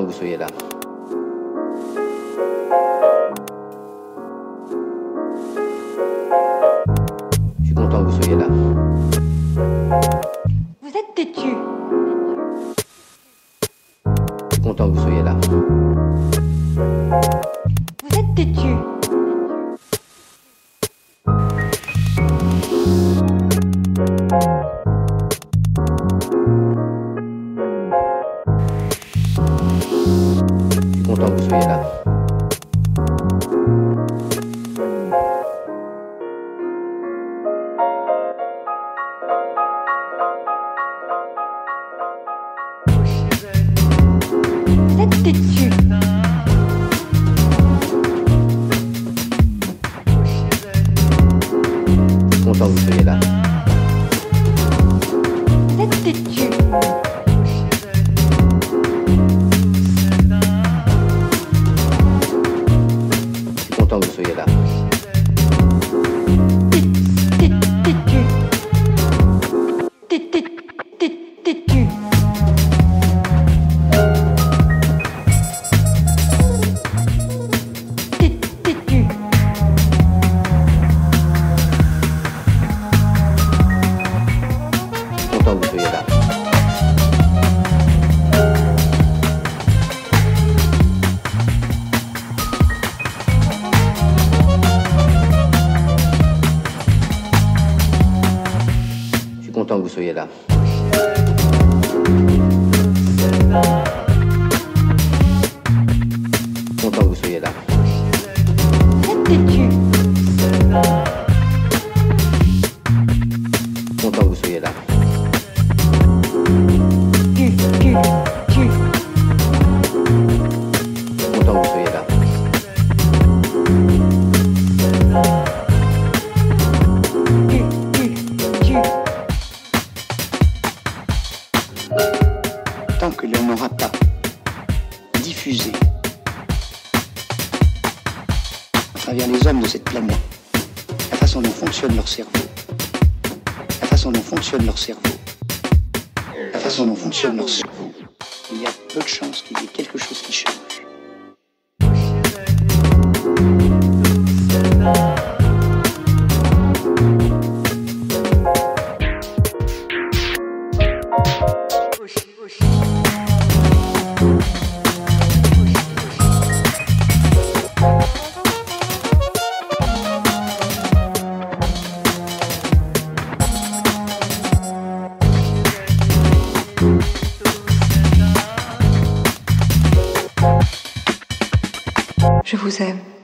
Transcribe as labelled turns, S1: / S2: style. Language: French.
S1: que vous soyez là. Je suis content que vous soyez là.
S2: Vous êtes têtu.
S1: Je suis content que vous soyez là.
S2: Vous êtes têtu.
S1: Je suis content que vous soyez là.
S2: Vous êtes têtu.
S1: Je suis content que vous soyez là.
S2: Vous êtes têtu.
S1: Je suis content que vous soyez là.
S2: Têtu. Têtu. Têtu.
S1: Je suis content que vous soyez là. Je suis content que vous soyez là. Content que vous soyez là.
S2: Vous êtes têtu.
S1: Content que vous soyez là.
S2: Tu.
S1: Content que vous soyez là.
S2: Tu.
S3: Tant que l'on n'aura pas diffusé à travers les hommes de cette planète la façon dont fonctionne leur cerveau, la façon dont fonctionne leur cerveau, la façon dont fonctionne leur cerveau, il y a peu de chances qu'il y ait quelque chose qui change.
S4: Je vous aime.